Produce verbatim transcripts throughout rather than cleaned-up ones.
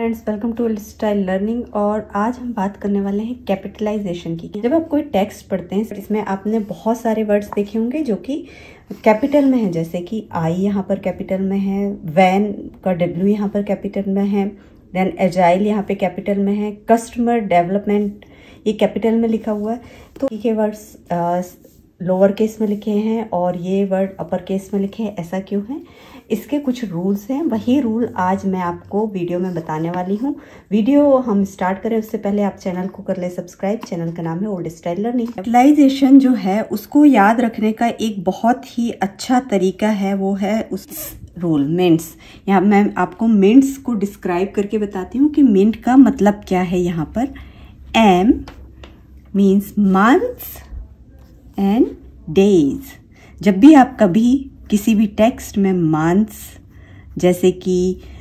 Friends, welcome to Style Learning. और आज हम बात करने वाले हैं कैपिटलाइजेशन की। जब आप कोई टेक्स्ट पढ़ते हैं इसमें आपने बहुत सारे वर्ड्स देखे होंगे जो कि कैपिटल में है, जैसे कि आई यहाँ पर कैपिटल में है, वैन का डब्ल्यू यहाँ पर कैपिटल में है, देन एजाइल यहाँ पे कैपिटल में है, कस्टमर डेवलपमेंट ये कैपिटल में लिखा हुआ है। तो ये वर्ड्स लोअर केस में लिखे हैं और ये वर्ड अपर केस में लिखे हैं। ऐसा क्यों है? इसके कुछ रूल्स हैं, वही रूल आज मैं आपको वीडियो में बताने वाली हूँ। वीडियो हम स्टार्ट करें उससे पहले आप चैनल को कर ले सब्सक्राइब। चैनल का नाम है ओल्ड स्टाइल लर्निंग। कैपिटलाइजेशन जो है उसको याद रखने का एक बहुत ही अच्छा तरीका है, वो है उस रूल मिंट्स। यहाँ मैं आपको मिंट्स को डिस्क्राइब करके बताती हूँ कि मिंट का मतलब क्या है। यहाँ पर M means months and days. जब भी आप कभी किसी भी टेक्स्ट में मंथ्स जैसे कि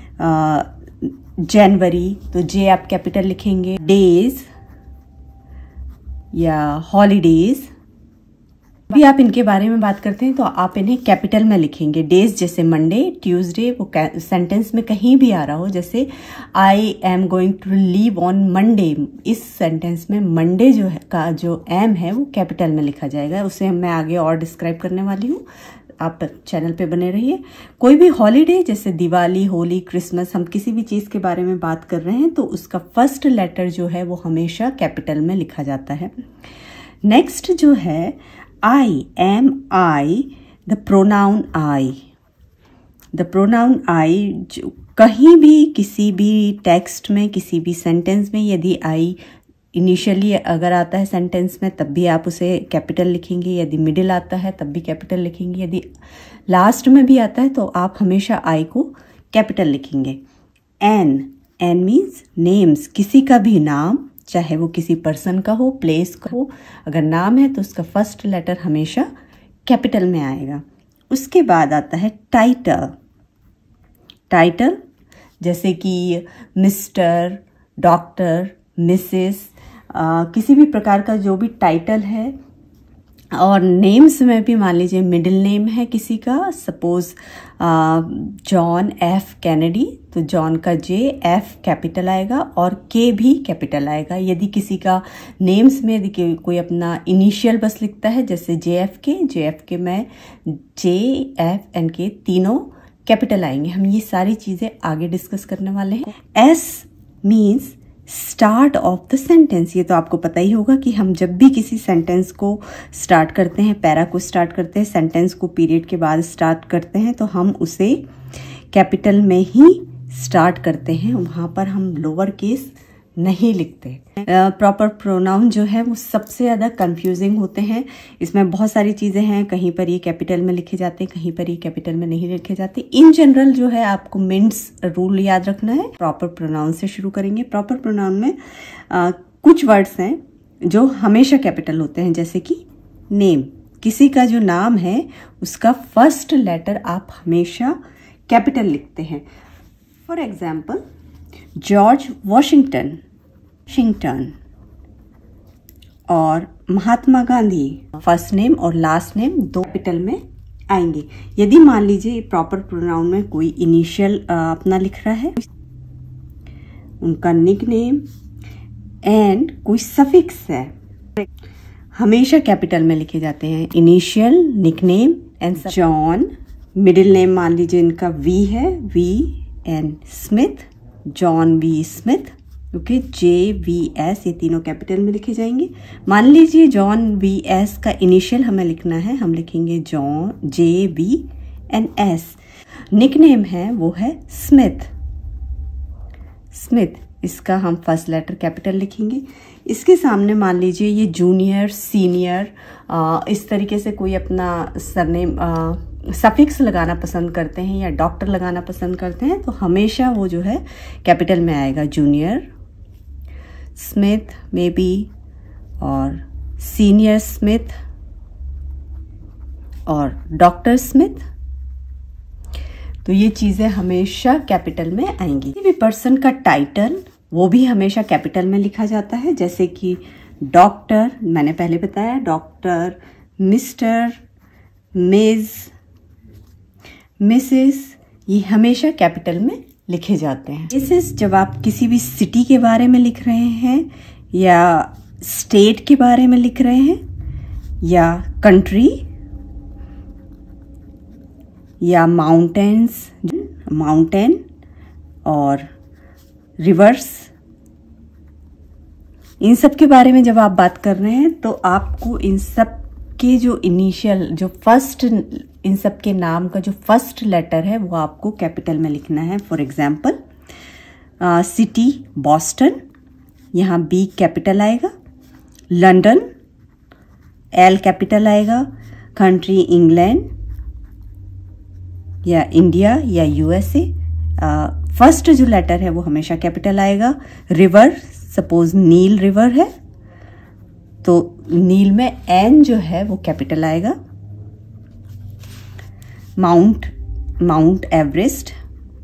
जनवरी तो जे आप कैपिटल लिखेंगे, डेज या हॉलीडेज भी आप इनके बारे में बात करते हैं तो आप इन्हें कैपिटल में लिखेंगे। डेज जैसे मंडे, ट्यूसडे, वो सेंटेंस में कहीं भी आ रहा हो, जैसे I am going to leave on Monday, इस सेंटेंस में मंडे जो है का जो एम है वो कैपिटल में लिखा जाएगा। उसे मैं आगे और डिस्क्राइब करने वाली हूँ, आप चैनल पे बने रहिए। कोई भी हॉलीडे जैसे दिवाली, होली, क्रिसमस, हम किसी भी चीज़ के बारे में बात कर रहे हैं तो उसका फर्स्ट लेटर जो है वो हमेशा कैपिटल में लिखा जाता है। नेक्स्ट जो है I, am I, the pronoun I. The pronoun I जो कहीं भी किसी भी टेक्स्ट में किसी भी सेंटेंस में यदि I इनिशियली अगर आता है सेंटेंस में तब भी आप उसे कैपिटल लिखेंगे, यदि मिडिल आता है तब भी कैपिटल लिखेंगे, यदि लास्ट में भी आता है तो आप हमेशा I को कैपिटल लिखेंगे। N, N मीन्स नेम्स, किसी का भी नाम, चाहे वो किसी पर्सन का हो, प्लेस का हो, अगर नाम है तो उसका फर्स्ट लेटर हमेशा कैपिटल में आएगा। उसके बाद आता है टाइटल। टाइटल जैसे कि मिस्टर, डॉक्टर, मिसेस, किसी भी प्रकार का जो भी टाइटल है। और नेम्स में भी मान लीजिए मिडिल नेम है किसी का, सपोज जॉन एफ कैनेडी, तो जॉन का जे, एफ कैपिटल आएगा और के भी कैपिटल आएगा। यदि किसी का नेम्स में यदि कोई अपना इनिशियल बस लिखता है जैसे जे एफ के, जे एफ के में जे एफ एन के तीनों कैपिटल आएंगे। हम ये सारी चीज़ें आगे डिस्कस करने वाले हैं। S means start of the sentence. ये तो आपको पता ही होगा कि हम जब भी किसी सेंटेंस को स्टार्ट करते हैं, पैरा को स्टार्ट करते हैं, सेंटेंस को पीरियड के बाद स्टार्ट करते हैं तो हम उसे कैपिटल में ही स्टार्ट करते हैं, वहाँ पर हम लोअर केस नहीं लिखते। प्रॉपर uh, प्रोनाउन जो है वो सबसे ज़्यादा कंफ्यूजिंग होते हैं। इसमें बहुत सारी चीज़ें हैं, कहीं पर ये कैपिटल में लिखे जाते हैं, कहीं पर ये कैपिटल में नहीं लिखे जाते। इन जनरल जो है आपको मिंट्स रूल याद रखना है। प्रॉपर प्रोनाउन से शुरू करेंगे। प्रॉपर प्रोनाउन में uh, कुछ वर्ड्स हैं जो हमेशा कैपिटल होते हैं, जैसे कि नेम, किसी का जो नाम है उसका फर्स्ट लेटर आप हमेशा कैपिटल लिखते हैं। For example George Washington, Washington, और महात्मा गांधी, फर्स्ट नेम और लास्ट नेम दो कैपिटल में आएंगे। यदि मान लीजिए प्रॉपर प्रोनाउन में कोई इनिशियल अपना लिख रहा है, उनका निक नेम एंड कोई सफिक्स है, हमेशा कैपिटल में लिखे जाते हैं। Initial, nickname and John, middle name मान लीजिए इनका वी है, V and Smith, John V Smith, okay, J V S, ये तीनों कैपिटल में लिखे जाएंगे। मान लीजिए जॉन वी एस का इनिशियल हमें लिखना है, हम लिखेंगे John, J V and S. Nickname है वो है स्मिथ, स्मिथ, इसका हम फर्स्ट लेटर कैपिटल लिखेंगे। इसके सामने मान लीजिए ये जूनियर, सीनियर, इस तरीके से कोई अपना सरनेम सफिक्स लगाना पसंद करते हैं या डॉक्टर लगाना पसंद करते हैं तो हमेशा वो जो है कैपिटल में आएगा। जूनियर स्मिथ मे बी, और सीनियर स्मिथ, और डॉक्टर स्मिथ, तो ये चीज़ें हमेशा कैपिटल में आएंगी। किसी भी पर्सन का टाइटल वो भी हमेशा कैपिटल में लिखा जाता है, जैसे कि डॉक्टर, मैंने पहले बताया, डॉक्टर, मिस्टर, मिस, मिसेस, ये हमेशा कैपिटल में लिखे जाते हैं। इस जब आप किसी भी सिटी के बारे में लिख रहे हैं या स्टेट के बारे में लिख रहे हैं या कंट्री या माउंटेन्स, माउंटेन और रिवर्स, इन सब के बारे में जब आप बात कर रहे हैं तो आपको इन सब के जो इनिशियल, जो फर्स्ट, इन सब के नाम का जो फर्स्ट लेटर है वो आपको कैपिटल में लिखना है। फॉर एग्जाम्पल सिटी बॉस्टन, यहाँ बी कैपिटल आएगा। लंदन एल कैपिटल आएगा। कंट्री इंग्लैंड या इंडिया या यूएसए, फर्स्ट जो लेटर है वो हमेशा कैपिटल आएगा। रिवर, सपोज नील रिवर है तो नील में एन जो है वो कैपिटल आएगा। माउंट, माउंट एवरेस्ट,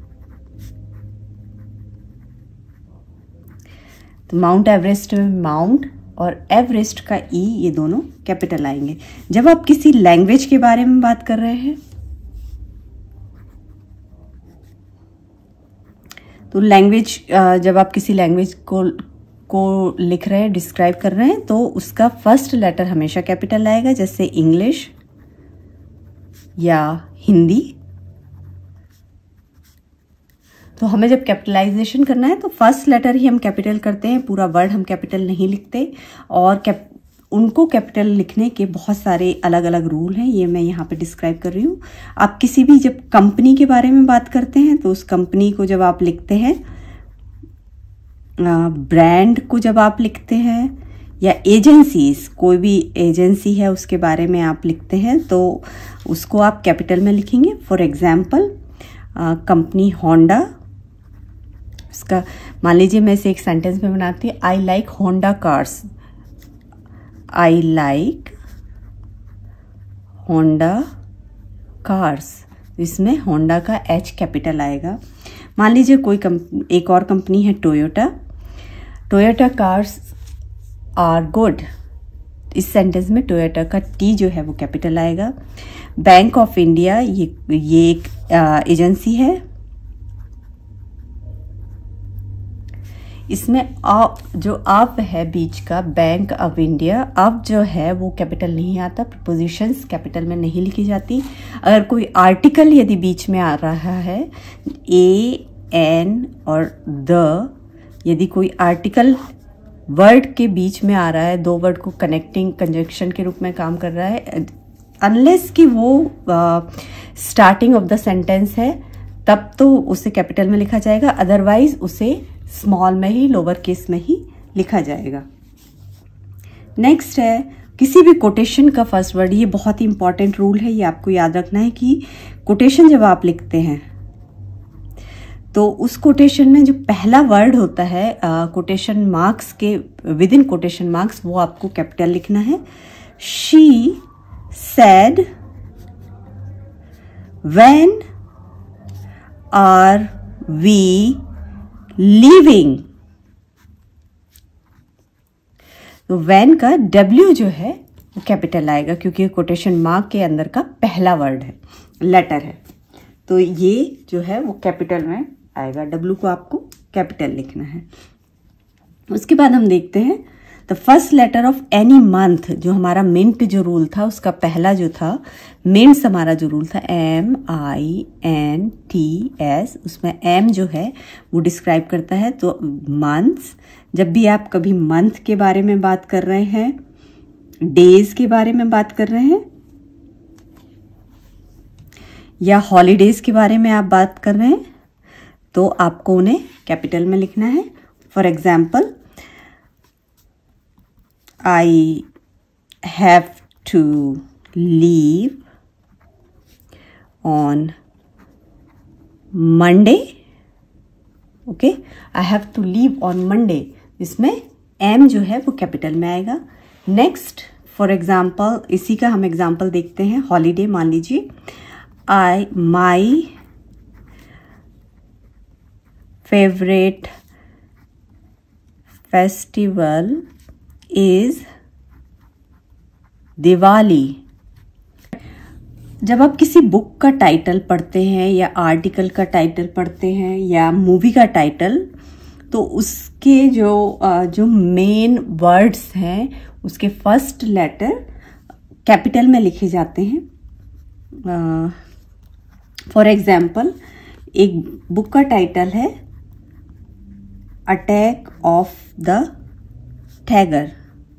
तो माउंट एवरेस्ट में माउंट और एवरेस्ट का ई, ये दोनों कैपिटल आएंगे। जब आप किसी लैंग्वेज के बारे में बात कर रहे हैं तो लैंग्वेज, जब आप किसी लैंग्वेज को को लिख रहे हैं, डिस्क्राइब कर रहे हैं, तो उसका फर्स्ट लेटर हमेशा कैपिटल आएगा। जैसे इंग्लिश या हिंदी, तो हमें जब कैपिटलाइजेशन करना है तो फर्स्ट लेटर ही हम कैपिटल करते हैं, पूरा वर्ड हम कैपिटल नहीं लिखते। और कैप उनको कैपिटल लिखने के बहुत सारे अलग अलग रूल हैं, ये मैं यहाँ पे डिस्क्राइब कर रही हूँ। आप किसी भी जब कंपनी के बारे में बात करते हैं तो उस कंपनी को जब आप लिखते हैं, ब्रांड को जब आप लिखते हैं, या एजेंसीज, कोई भी एजेंसी है उसके बारे में आप लिखते हैं तो उसको आप कैपिटल में लिखेंगे। फॉर एग्जाम्पल कंपनी होंडा, उसका मान लीजिए मैं इसे एक सेंटेंस में बनाती हूँ, I like Honda cars, I like Honda cars, इसमें होंडा का एच कैपिटल आएगा। मान लीजिए कोई कंप एक और कंपनी है Toyota, Toyota cars are good, इस सेंटेंस में टोयोटा का टी जो है वो कैपिटल आएगा। बैंक ऑफ इंडिया, ये ये एक एजेंसी है, इसमें आ, जो अप है बीच का, बैंक ऑफ इंडिया, अप जो है वो कैपिटल नहीं आता, प्रीपोजिशंस कैपिटल में नहीं लिखी जाती। अगर कोई आर्टिकल यदि बीच में आ रहा है, ए एन और द, यदि कोई आर्टिकल वर्ड के बीच में आ रहा है, दो वर्ड को कनेक्टिंग कंजंक्शन के रूप में काम कर रहा है, अनलेस कि वो स्टार्टिंग ऑफ द सेंटेंस है, तब तो उसे कैपिटल में लिखा जाएगा, अदरवाइज उसे स्मॉल में ही, लोअर केस में ही लिखा जाएगा। नेक्स्ट है किसी भी कोटेशन का फर्स्ट वर्ड, ये बहुत ही इंपॉर्टेंट रूल है, ये आपको याद रखना है कि कोटेशन जब आप लिखते हैं तो उस कोटेशन में जो पहला वर्ड होता है कोटेशन मार्क्स के, विद इन कोटेशन मार्क्स, वो आपको कैपिटल लिखना है। She said when are we leaving, तो व्हेन का डब्ल्यू जो है वो कैपिटल आएगा क्योंकि कोटेशन मार्क के अंदर का पहला वर्ड है, लेटर है, तो ये जो है वो कैपिटल में आएगा। डब्ल्यू को आपको कैपिटल लिखना है। उसके बाद हम देखते हैं the first letter of any month, जो हमारा मिंट जो रूल था उसका पहला जो था, मिंट्स हमारा जो रूल था, M I N T S, उसमें एम जो है वो डिस्क्राइब करता है। तो मंथ्स, जब भी आप कभी मंथ के बारे में बात कर रहे हैं, डेज के बारे में बात कर रहे हैं, या हॉलीडेज के बारे में आप बात कर रहे हैं, तो आपको उन्हें कैपिटल में लिखना है। For example, I have to leave on Monday, okay, I have to leave on Monday, इसमें एम जो है वो कैपिटल में आएगा। नेक्स्ट, फॉर एग्जाम्पल, इसी का हम एग्जाम्पल देखते हैं, हॉलीडे मान लीजिए, I my favourite festival is Diwali. जब आप किसी बुक का टाइटल पढ़ते हैं या आर्टिकल का टाइटल पढ़ते हैं या मूवी का टाइटल, तो उसके जो जो मेन वर्ड्स हैं उसके फर्स्ट लेटर कैपिटल में लिखे जाते हैं। फॉर एग्जाम्पल, एक बुक का टाइटल है अटैक ऑफ द टाइगर,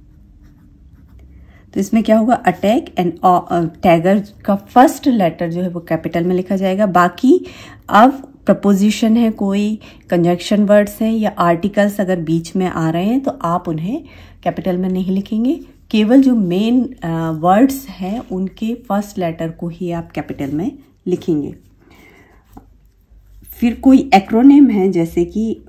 तो इसमें क्या होगा, अटैक एंड टाइगर का फर्स्ट लेटर जो है वो कैपिटल में लिखा जाएगा। बाकी अब प्रपोजिशन है, कोई कंजक्शन वर्ड्स हैं या आर्टिकल्स अगर बीच में आ रहे हैं तो आप उन्हें कैपिटल में नहीं लिखेंगे, केवल जो मेन वर्ड्स हैं उनके फर्स्ट लेटर को ही आप कैपिटल में लिखेंगे। फिर कोई एक्रोनिम है, जैसे कि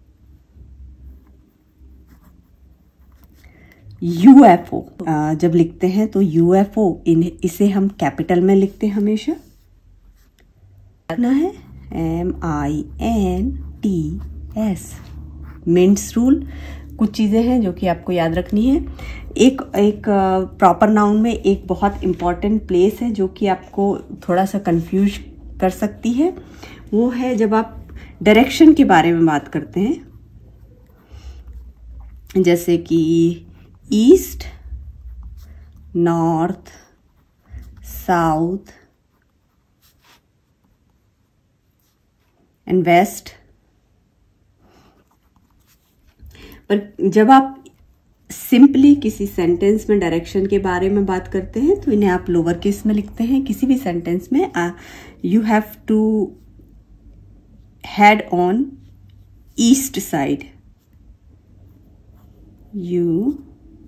यूएफओ, जब लिखते हैं तो यूएफओ इन इसे हम कैपिटल में लिखते हैं हमेशा। लिखना है M I N T S, mints rule. कुछ चीज़ें हैं जो कि आपको याद रखनी है। एक एक प्रॉपर नाउन में एक बहुत इम्पॉर्टेंट प्लेस है जो कि आपको थोड़ा सा कंफ्यूज कर सकती है, वो है जब आप डायरेक्शन के बारे में बात करते हैं, जैसे कि east, north, south and west. पर जब आप सिंपली किसी सेंटेंस में डायरेक्शन के बारे में बात करते हैं तो इन्हें आप लोअर केस में लिखते हैं। किसी भी सेंटेंस में you have to head on east side, you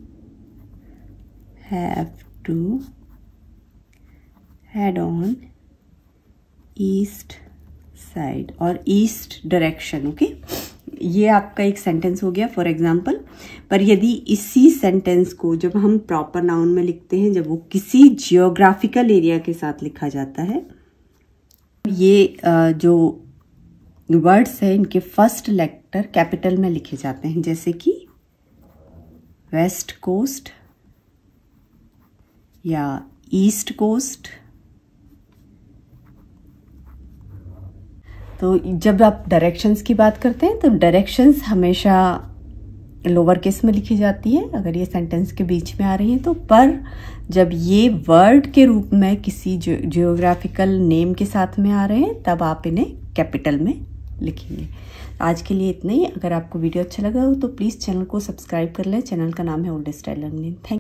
have to head on east side और east direction। ओके, ये आपका एक सेंटेंस हो गया फॉर एग्जाम्पल। पर यदि इसी सेंटेंस को जब हम प्रॉपर नाउन में लिखते हैं, जब वो किसी जियोग्राफिकल एरिया के साथ लिखा जाता है, ये जो वर्ड्स है इनके फर्स्ट लेटर कैपिटल में लिखे जाते हैं, जैसे कि वेस्ट कोस्ट या ईस्ट कोस्ट। तो जब आप डायरेक्शंस की बात करते हैं तो डायरेक्शंस हमेशा लोअर केस में लिखी जाती है अगर ये सेंटेंस के बीच में आ रही है तो। पर जब ये वर्ड के रूप में किसी जियोग्राफिकल नेम के साथ में आ रहे हैं तब आप इन्हें कैपिटल में लिखेंगे। आज के लिए इतना ही। अगर आपको वीडियो अच्छा लगा हो तो प्लीज़ चैनल को सब्सक्राइब कर लें। चैनल का नाम है ओल्ड स्टाइल लर्निंग। थैंक